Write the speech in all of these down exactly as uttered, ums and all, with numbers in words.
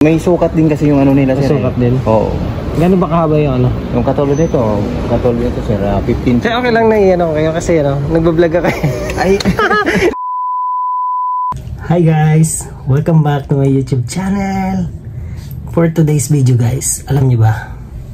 May sukat din kasi yung ano nila, May sir. sukat eh. din? Oo. Gano'n ba kahaba yung ano? Yung katulad nito, katulad nito, sir, uh, fifteen. Kaya okay lang na iyan ako kayo kasi ano, nagbablog ka kayo. Ay. Hi guys! Welcome back to my YouTube channel. For today's video guys, alam niyo ba?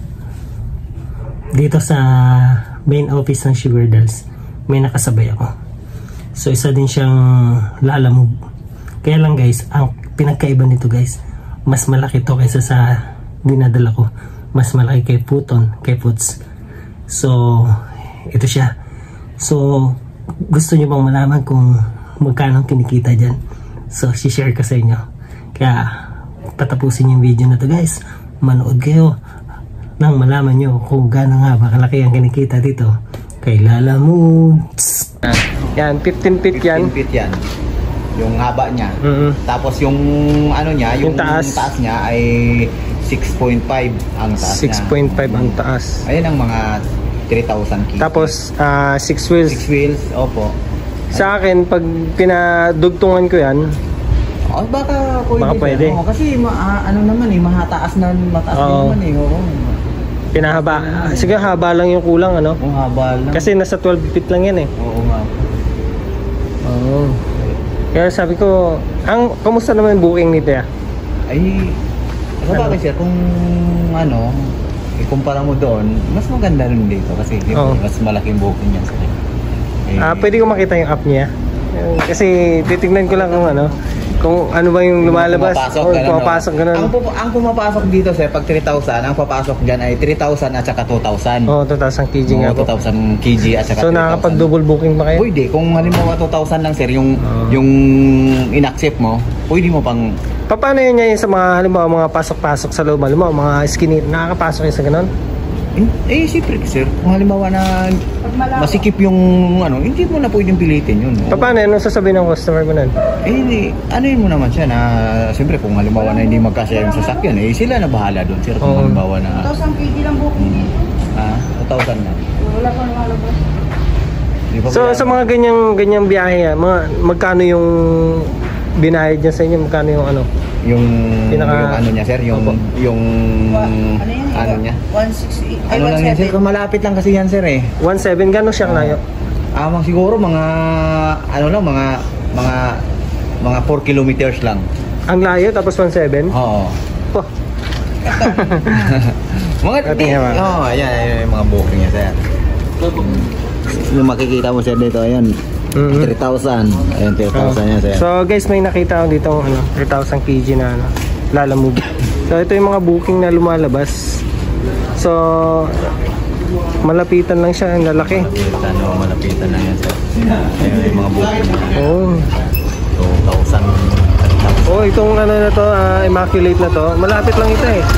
Dito sa main office ng Sugar Dolls, may nakasabay ako. So isa din siyang lalamove. Kaya lang guys, ang pinagkaiba nito guys, mas malaki to kaysa sa dinadala ko. Mas malaki kay Puton, kay Puts. So, ito siya. So, gusto niyo bang malaman kung magkano kinikita dyan? So, share ko sa inyo. Kaya, patapusin yung video na to guys. Manood kayo nang malaman nyo kung gaano nga ba kalaki ang kinikita dito kay Lalamoves. Yan, fifteen feet yan. fifteen feet yan. Yung haba niya. Mm-hmm. Tapos yung ano niya, yung, yung taas. taas niya ay six point five ang taas six point five ang taas. Ayun ang mga three thousand kilos. Tapos uh, six wheels. six wheels, opo. Sa akin, pag pinadugtungan ko yan, oh, baka pwede. Baka pwede. Oh, kasi ma ah, ano naman eh, mahataas na mataas Oo. naman eh. Oo. Pinahaba. Sige, haba lang yung kulang ano. Kung haba lang. Kasi nasa twelve feet lang yan eh. Oo nga. Oo. Kaya sabi ko, ang kumusta naman yung booking nito ya? Ay, sa bagay sir, kung ano, ikumpara mo doon, mas maganda rin dito kasi dito, Oo. mas malaking booking yan sir. Eh, Ah, pwede ko makita yung app niya. Kasi titignan ko lang kung ano, kung ano ba yung lumalabas pumapasok, o ganun, pumapasok ganun. Ang, pup ang pumapasok dito sir, pag three thousand, ang papasok dyan ay three thousand at saka two thousand. Oo, two thousand kilogram nga Oo, po. two thousand kilogram at saka So nakakapag-double booking ba kayo? Pwede, kung halimbawa two thousand lang sir, yung, Oo. yung in-accept mo, pwede mo pang... Pa- Paano yun niya sa mga halimbawa mga pasok-pasok sa loob, halimbawa mga skinny, nakakapasok yun sa ganun? Eh, siyempre sir, kung halimbawa na masikip yung ano, hindi mo na pwedeng pilitin yun. Pa- Paano yun? Anong sasabihin ng customer mo nun? Eh, ano yun mo naman siya na, siyempre kung halimbawa na hindi magkasya yung sasakyan, eh sila na bahala doon sir. Kung Oo. halimbawa na... two thousand kilogram lang booking dito. Ah, two thousand na. Wala pa lumalabas. Di ba So kaya- sa mga ganyang ganyang biyahe, ah, mga magkano yung binayad niya sa inyo? Magkano yung ano? yung, Pinaka- yung ano niya sir, yung, Opo. yung, Ano yan? ano niya. one sixty. Ay, Ano lang yan sir, one seventy. kung malapit lang kasi yan sir eh. one seven, gano'n siya kalayo? Ah, mga siguro mga, ano lang, mga, mga, mga four kilometers lang. Ang layo tapos one seven? Oo. Oh, mga, Ating di, hawa. oh, ayan, ayan, yung mga booking niya sir. Yung makikita mo sir dito, ayan, Mhm. three thousand. Ayan, three thousand niya sir. So guys, may nakita ako dito ano, three thousand kilogram na ano, Lalamove. So ito yung mga booking na lumalabas. So malapitan lang siya, ang lalaki. Malapitan, oh, malapitan lang yan sir. Ayan, yung mga booking niya. Oh. two thousand. Oh, itong ano na to, ah, immaculate na to. Malapit lang ito eh.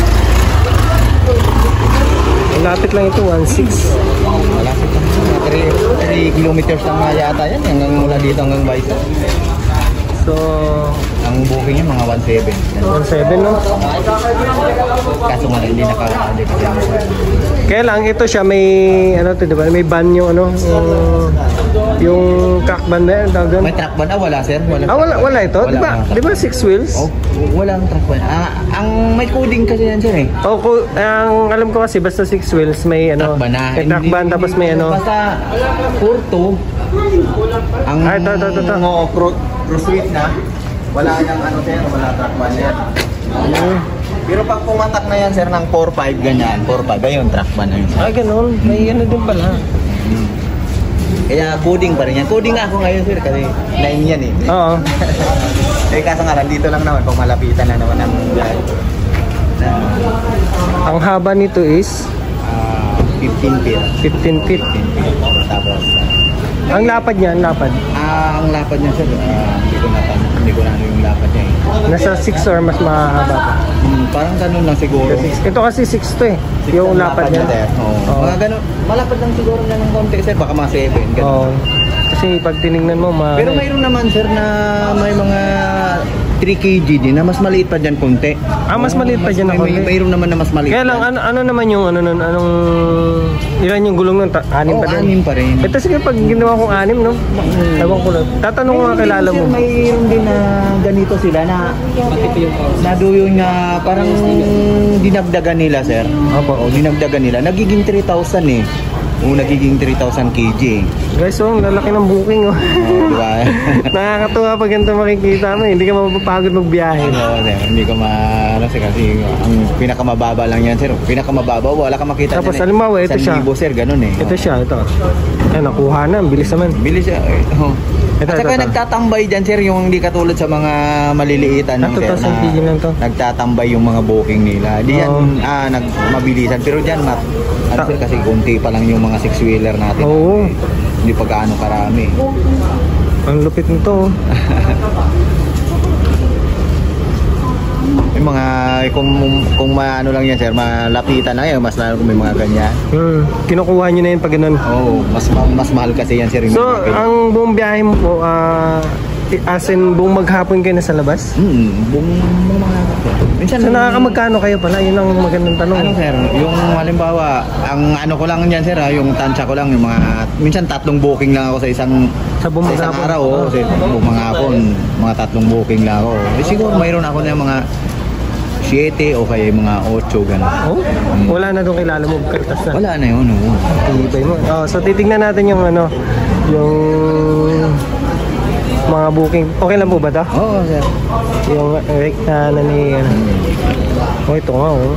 Malapit lang ito, one six. Malapit lang. three kilometers lang nga yata yan. Hanggang mula dito hanggang Baisa. So Ang booking niya mga one seven. one seven no? Kaso nga hindi naka... Hindi naka Kaya lang ito siya may ano to, diba? May ban yung ano, yung, yung crack ban na yan, tawag doon. May truck ba na? Wala sir? Wala, Ah, wala, wala ito? Wala, Diba, wala. diba six wheels? Oh, walang truck ba? Ah, ang may coding kasi yan sir eh. Oh, ko, ang alam ko kasi basta six wheels may ano, Truck ba na? may truck ban tapos may ano. Basta four two. Ang... Ah, ito, ito, ito, ito. Oo, cru- cruise weight na. Wala nang ano sir, wala truck ban yan. Hmm. Pero pag pumatak na yan sir ng four five ganyan, four five, ayun truck ban na yun sir. Ah, ganun. May ano din pala. Hmm. Kaya coding pa rin yan. Coding nga ako ngayon sir kasi nine yan eh. Oo. Eh kaso nga lang dito lang naman kung malapitan na naman ang drive. Na, Ang haba nito is ah, fifteen feet. fifteen feet. fifteen feet. Tapos Ang lapad niya, ang lapad. ah, ang lapad niya sir, ah, hindi ko na hindi ko na ano yung lapad niya eh. Nasa six or mas mahaba pa. Hmm, parang ganun lang siguro. Ito kasi six to eh. Six Yung ang lapad niya. sir. Oo. Oo. Mga ganun, malapad lang siguro na ng konti sir, baka mga seven. Ganun. Oo. Kasi pag tinignan mo, ma... Pero mayroon naman sir na may mga three kilograms din na mas maliit pa dyan konti. Ah, mas maliit pa dyan na may, konti? may, mayroon naman na mas maliit. Kaya lang, ano, ano naman yung, ano, nun, anong, ilan yung gulong nun? Ta- anim Oo, pa din? anim pa rin. Ito sige, pag ginawa kong anim, no? Ewan ko lang. Tatanong ko nga kilala mo. Sir, mayroon din na ganito sila na naduyon nga parang dinagdagan nila, sir. Opo. O, dinagdagan nila. Nagiging three thousand eh. O, nagiging three thousand kilograms. Guys, oh, ang lalaki ng booking, oh. Oh, di ba? Nakakatuwa pag ganito makikita mo, hindi ka mapapagod magbiyahe. Oo, sir. Hindi ko ma... Ano, sir, kasi ang pinakamababa lang yan, sir. Pinakamababa, wala ka makita. Tapos, dyan, halimbawa, ito siya. San libo, sir, ganun eh. Ito siya, ito. Ay, nakuha na, ang bilis naman. Bilis siya. Eh. Oh. Ito, At ito, saka ito. nagtatambay dyan, sir, yung hindi katulad sa mga maliliit, ano, Ah, sir, two thousand kilograms lang to. nagtatambay yung mga booking nila. Di yan, Oo. ah, nagmabilisan. Pero dyan, mat, ano, Ta- sir, kasi konti pa lang yung mga six-wheeler natin. Oo. Eh, hindi pa gaano karami. Ang lupit nito, oh. Yung mga, kung, kung maano lang yan, sir, malapitan lang yan, mas lalo kung may mga ganyan. Hmm. Kinukuha nyo na yun pag ganun. Oo, mas, ma- mas mahal kasi yan, sir. yung So, mga ganyan. ang buong biyahe mo po, ah, as in, buong maghapon kayo na sa labas? Hmm, buong buong mga sir. Minsan, So, nakakamagkano kayo pala? Yun ang magandang tanong. ano, sir, yung halimbawa, ang ano ko lang yan, sir, ha, yung tansya ko lang, yung mga, minsan tatlong booking lang ako sa isang, Sa buong sa isang maghapon? araw, oh, sa buong mga hapon, mga tatlong booking lang ako. Eh, siguro, mayroon ako na mga siete o kaya yung mga ocho, gano'n. Oh? Wala na doon kilala mo, kartas na. Wala na yun, oh. Tibay mo. Oh, so titingnan natin yung ano, yung mga booking. Okay lang po ba to? Oo, sir. Yung rec na ano ni ano. Oh, ito nga oh.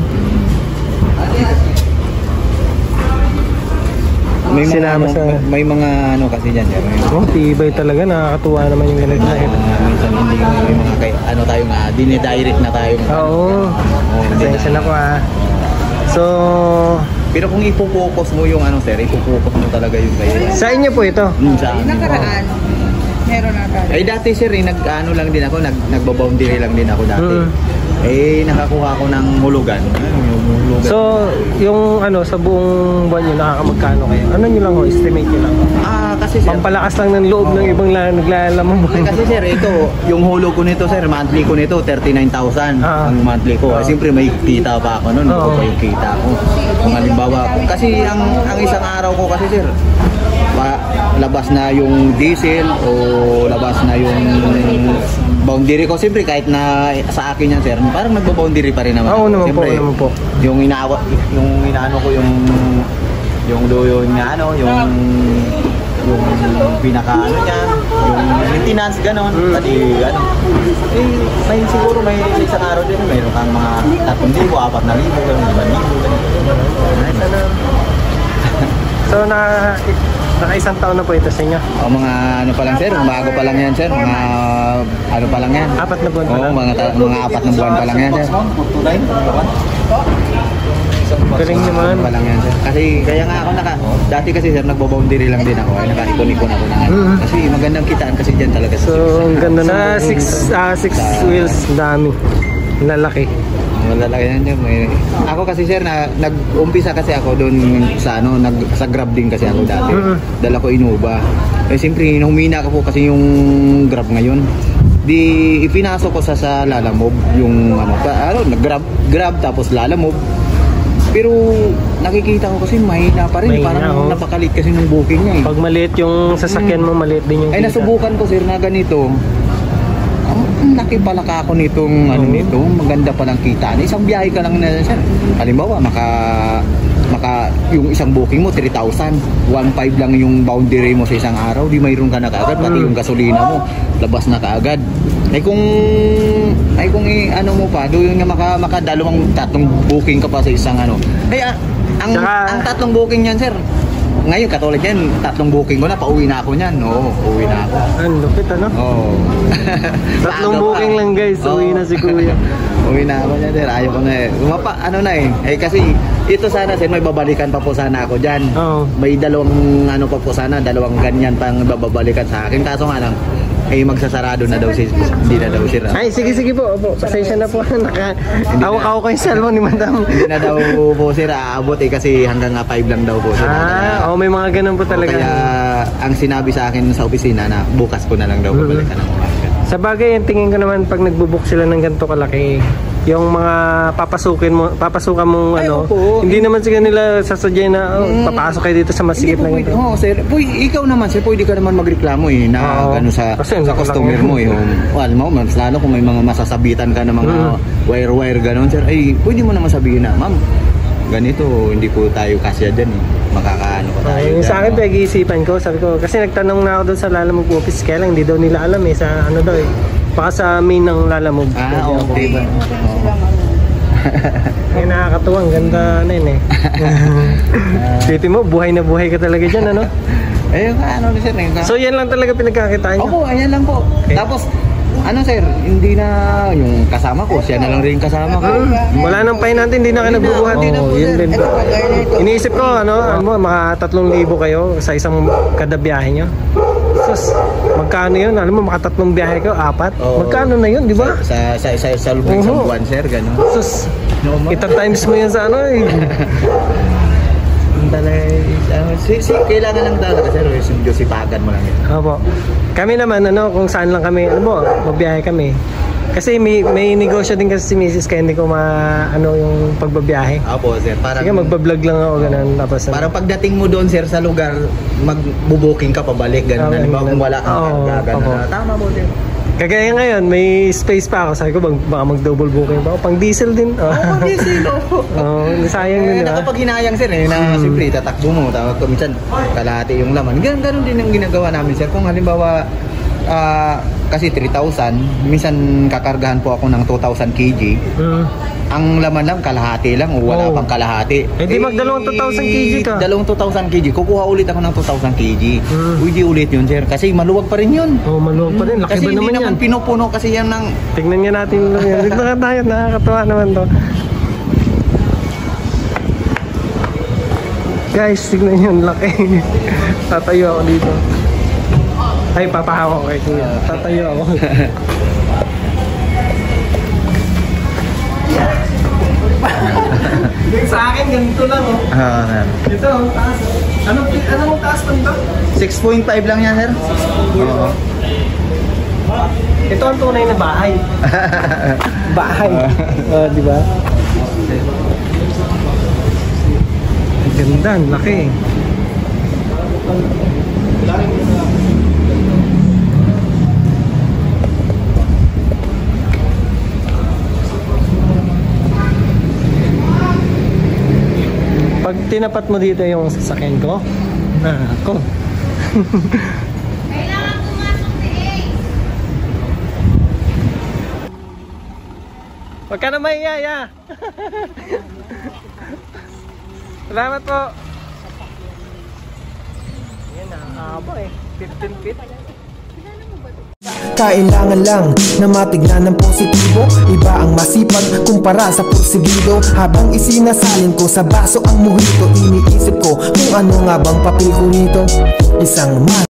May mga, Sinama ano, sa- may mga ano kasi dyan, sir. May, Oh, tibay talaga, nakakatuwa naman yung ganito. uh, minsan hindi may mga kay, ano tayo nga, dinidirect na tayo. Oo. Oo, hindi Pasensya na ko ah. So, Pero kung ipo-focus mo yung ano, sir, ipo-focus mo talaga yung kayo. sa inyo po ito. Hmm, sa akin. Nakaraan, meron na tayo. Eh dati sir, eh, nag-ano lang din ako, nag nagbo-boundary lang din ako dati. Mm. Eh nakakuha ako ng hulugan. Ano yung hulugan? So, yung ano, sa buong buwan nyo, nakakamagkano kayo? Ano nyo lang ho, estimate nyo lang. ah, kasi sir, Pampalakas lang ng loob ng ibang la- naglalamang eh, kasi sir, ito, yung hulog ko nito sir, monthly ko nito, thirty-nine thousand Ah. ang monthly ko. Ah. Eh, siyempre may kita pa ako noon, Oo. pa yung kita ko. Kung halimbawa, kasi ang ang isang araw ko kasi sir, pa, labas na yung diesel o labas na yung boundary ko. Siyempre kahit na sa akin yan sir, parang nagbo-boundary pa rin naman. Oo naman po, Siyempre, naman po. Yung inaawa, yung inaano ko yung yung do yung ano, yung yung pinaka ano niya, yung maintenance ganon, Mm. pati ano. Eh, may siguro may isang araw din, mayroon kang mga tatlong libo, apat na libo, ganon, limang libo, ganon. So, na, naka-isang taon na po ito sa inyo? O mga ano pa lang sir, bago pa lang yan sir, mga ano pa lang yan. Apat na buwan pa Oo, lang? mga, ta- mga apat na buwan pa lang yan sir. Galing Mga naman. apat pa lang yan sir. Kasi kaya nga ako naka, dati kasi sir, nagbo-boundary lang din ako, ay naka-ipon-ipon ako na. Mhm. Kasi magandang kitaan kasi dyan talaga. So, ang ganda na. Sa six, ah, six Sa- wheels, dami. Lalaki. Malalaki yan dyan. May... Ako kasi sir, na, nag-umpisa kasi ako doon sa ano, nag, sa Grab din kasi ako dati. Mhm. Dala ko Innova. Eh siyempre, humina ko po kasi yung Grab ngayon. Di ipinasok ko sa sa Lalamove yung ano, pa, ano nag-Grab, Grab tapos Lalamove. Pero nakikita ko kasi mahina pa rin, Mahina, parang oh. napakalit kasi ng booking niya eh. Pag maliit yung sasakyan mo, maliit din yung Ay kita. nasubukan ko sir na ganito. Ang ang laki pala ka ako nitong ano Oo. nito, maganda pa ng kita. Isang biyahe ka lang na sir. Halimbawa, maka maka yung isang booking mo three thousand, one five lang yung boundary mo sa isang araw, di mayroon ka na kaagad, pati Mm. yung gasolina mo labas na kaagad. Ay kung ay kung i, ano mo pa, doon nga maka makadalawang tatlong booking ka pa sa isang ano. Ay ah, ang Saka- ang tatlong booking niyan sir. Ngayon katulad yan, tatlong booking ko na, pauwi na ako niyan. Oo, pauwi na ako. Ang lupit ano? Oo. Tatlong Aga pa. booking lang guys, uwi Oo. na si kuya. Uwi na ako niyan, sir. Ayaw ko na eh. Umapa, ano na eh. Eh kasi, ito sana, sir, may babalikan pa po sana ako dyan. Oo. May dalawang, ano pa po sana, dalawang ganyan pang babalikan sa akin. Kaso nga lang, eh magsasarado na daw si, hindi na daw sir. Ay, sige, sige po. Opo, pasensya na po. Naka, Hindi na. awak-awak ko yung cellphone ni madam. Hindi na daw po sir, aabot eh kasi hanggang nga five lang daw po sir. Ah, oh, may mga ganun po talaga. Kaya ang sinabi sa akin sa opisina na bukas ko na lang daw Mhm. babalikan ng umaga. Sa bagay, yung tingin ko naman pag nagbubook sila ng ganito kalaki, yung mga papasukin mo, papasukan mong Ay, ano, opo. hindi naman sila nila sasadya na oh, Mm. papasok kayo dito sa masigit na Hindi po ganito. pwede. Oo, sir. Pwede, ikaw naman, sir, pwede ka naman magreklamo eh, na Oo. gano'n sa, Kasi ang sa customer laki-laki. mo eh. Um, well, mo, mas lalo kung may mga masasabitan ka ng mga Mm. wire-wire gano'n, sir, ay pwede mo naman sabihin na, ma'am, ganito, hindi po tayo kasya dyan eh. Makakaano ko tayo. Ay, yung dyan, sa akin, no? pag-iisipan ko, sabi ko, kasi nagtanong na ako doon sa Lalamove office, kaya lang hindi daw nila alam eh, sa ano daw eh. Baka sa main ng Lalamove. Ah, Pwede ako. okay ba? Okay na silang ano. Kaya nakakatuwa, ang ganda na yun eh. Piti mo, buhay na buhay ka talaga dyan, ano? Ayun, ano, sir, eh. So yan lang talaga pinagkakitaan nyo? Opo, ayan lang po. Okay. Tapos, ano sir, hindi na yung kasama ko, siya na lang rin kasama ko. Hmm, wala nang pain natin, hindi na kayo nagbubuhat. Hindi na po, Oo, yun sir. din. Ito, kagaya nito. Iniisip ko, ano, ano mo, mga tatlong libo kayo sa isang kada biyahe nyo. Sus, magkano yun? Alam mo, mga tatlong biyahe ko, apat. Oo. Magkano na yun, di ba? Sa sa sa, sa lubong Oo. isang buwan, sir, gano'n. Sus, No, ma- ita times mo yan sa ano eh. Talaga, si, si, kailangan lang talaga, sir, yung sipagan mo lang yun. Opo. Kami naman, ano, kung saan lang kami, ano mo, magbiyahe kami. Kasi may, may negosyo din kasi si Missus kaya hindi ko ma, ano, yung pagbabiyahe. Opo, sir, parang, Sige, magbablog lang ako, ganun. Tapos, ano. parang pagdating mo doon, sir, sa lugar, magbubuking ka pabalik, gano'n. Okay, Halimbawa kung wala kang oo, karga, gano'n opo. na. Tama po, sir. Kagaya ngayon, may space pa ako. Sabi ko, bang, baka mag-double booking pa ako. Pang diesel din. Oh, Oo, diesel, oo. oh, sayang din, Eh, di ba? nakapaghinayang sir eh, na siyempre tatakbo mo, tawag ko minsan kalahati yung laman. Ganun, ganun din ang ginagawa namin sir. Kung halimbawa, ah, kasi three thousand, minsan kakargahan po ako ng two thousand kilograms. Mm. Ang laman lang, kalahati lang o wala Oo. pang kalahati. Eh, di magdalawang two thousand kilograms ka. Dalawang two thousand kilograms. Kukuha ulit ako ng two thousand kilograms. Mm. Uy, di ulit yun sir. Kasi maluwag pa rin yun. Oh, maluwag pa rin. Laki Kasi ba hindi naman yan? naman pinupuno kasi yan ng... Tignan nga natin lang yan. Dito na tayo. Nakakatawa naman to. Guys, tignan yun. Laki. Tatayo ako dito. Ay, papahawak ko kay kuya. Tatayo ako. Sa akin, ganito lang oh. Ah, Ito, ang taas. Anong, anong taas pa nito? six point five lang yan sir. Oo. Ito ang tunay na bahay. Bahay. Oh, di ba? Ang ganda, ang laki. Pag tinapat mo dito yung sasakyan ko, na ako. Huwag ka na maiyaya. Salamat po. Yan, nakakaba eh. fifteen feet. Kailangan lang na matignan ng positibo. Iba ang masipag kumpara sa porsigido. Habang isinasalin ko sa baso ang mojito, iniisip ko kung ano nga bang papel ko nito. Isang